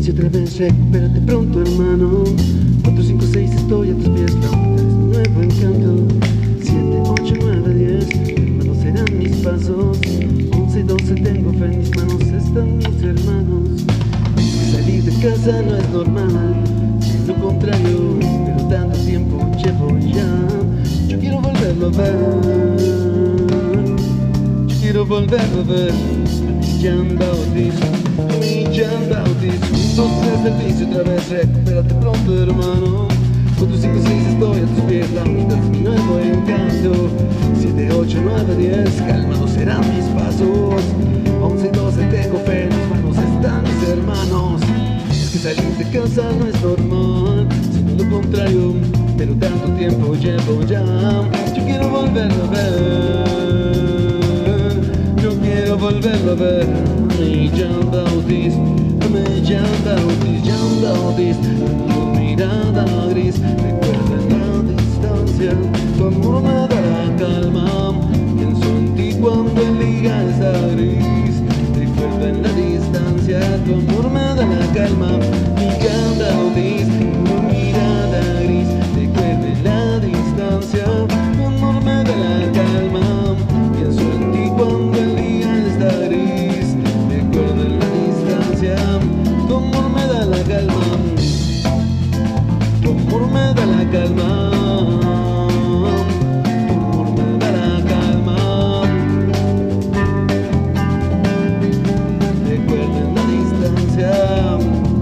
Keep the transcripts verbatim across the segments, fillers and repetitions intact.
servicio otra vez, recupérate pronto, hermano. Cuatro, cinco, seis, estoy a tus pies, es un nuevo encanto. Siete, ocho, nueve, diez, hermanos serán mis pasos. Once y doce, tengo fe en mis manos, están mis hermanos. Salir de casa no es normal, es lo contrario, pero tanto tiempo llevo ya. Yo quiero volverlo a ver, yo quiero volverlo a ver. Jean-Baptist, mi Jean-Baptist. Dos, tres, servicio otra vez, recupérate pronto, hermano. Cuatro, cinco, seis, estoy a tus pies, la mitad es mi nuevo encanto. Siete, ocho, nueve, diez, calmados serán mis pasos. Once y doce, tengo fe en mis manos, están mis hermanos. Es que salir de casa no es normal, sino lo contrario, pero tanto tiempo llevo ya. Yo quiero volverlo a ver, yo quiero volverlo a ver. Mi Jean-Baptist, mi Jean-Baptist, Jean-Baptist. Tu mirada gris, recuerda en la distancia, tu amor me da la calma. Pienso en ti cuando el día está gris, recuerda en la distancia, tu amor me da la calma. Mi Jean-Baptist, tu mirada gris, recuerda en la distancia, tu amor me da la calma. Pienso en ti cuando el día está gris, recuerda en la distancia, tu amor me da la calma. Tu amor me da la calma, tu amor me da la calma. Recuerda en la distancia.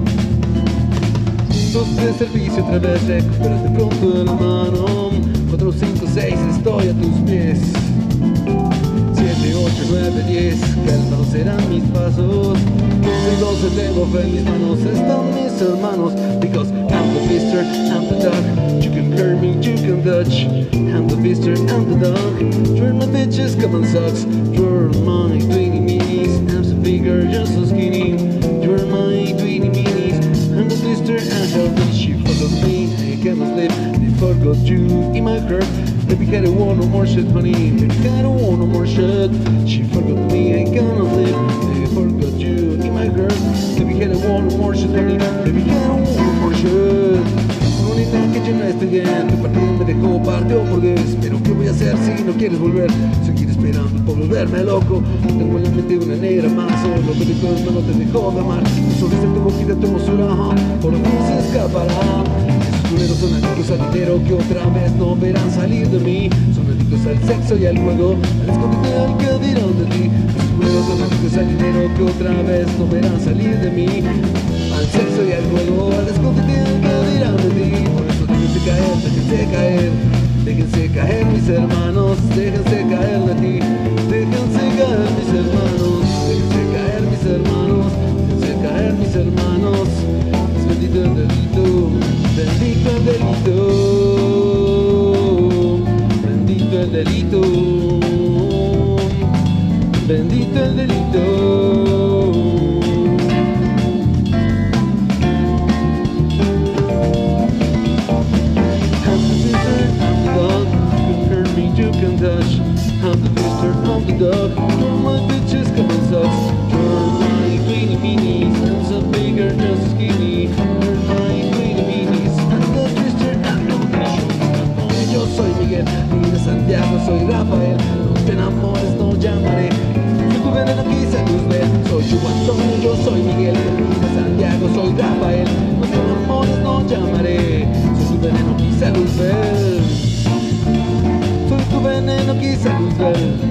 Dos, tres, servicio otra vez, recupérate pronto, hermano. Cuatro, cinco, seis, estoy a tus pies. Siete, ocho, nueve, diez, calmados serán mis pasos. Once y doce, tengo fe en mis manos, están mis hermanos. Because I'm the mister, I'm the dog. You can hurt me, you can touch. I'm the mister, I'm the dog. You're my bitches, come on sucks. You're my twenty minis, I'm so bigger, just so skinny. You're my twenty minis, I'm the mister, I'm the rich. You forgot me, I cannot sleep. They forgot you in my heart. Baby, I don't want no more shit, honey. Baby, I don't want no more shit. She forgot me, I cannot live. They forgot you in my heart. Baby, I don't want no more shit, honey. Baby, I don't want no more shit. Bonita que yo no estoy bien, tu partida me dejó partido por diez. Pero ¿qué voy a hacer si no quieres volver? Seguir esperando por volverme loco. Tengo en la mente una negra más, solo que de todas manos te dejó de amar. Sobre esta tu boquita, tu hermosura, por lo menos se escapará. Esos son adictos al dinero que otra vez no verán salir de mí. Son adictos al sexo y al juego, al escondite al que dirán de ti. Esos culeros son adictos al dinero que otra vez no verán salir de mí. Al sexo y al juego, al escondite al que dirán de ti. Por eso déjense caer, déjense caer, déjense caer mis hermanos, déjense caer de ti. Déjense caer mis hermanos, déjense caer mis hermanos, déjense caer mis hermanos. Es bendito el delito. Bendito el delito, bendito el delito, bendito el delito. I'm the mister, I'm the dog. You can hurt me, you can touch. I'm the mister, I'm the dog. You're my bitches, come and sucks. You're my twenty minis, I'm so bigger, just skinny. You're my twenty minis. Yo soy Miguel, ni de Santiago, soy Rafael. No te enamores, no llamaré. Soy tu veneno, quise luz ver. Soy tu Antonio, yo soy Miguel. Ni de Santiago, soy Rafael. No te enamores, no llamaré. Soy tu veneno, quise luz ver. Soy tu veneno, quise luz ver.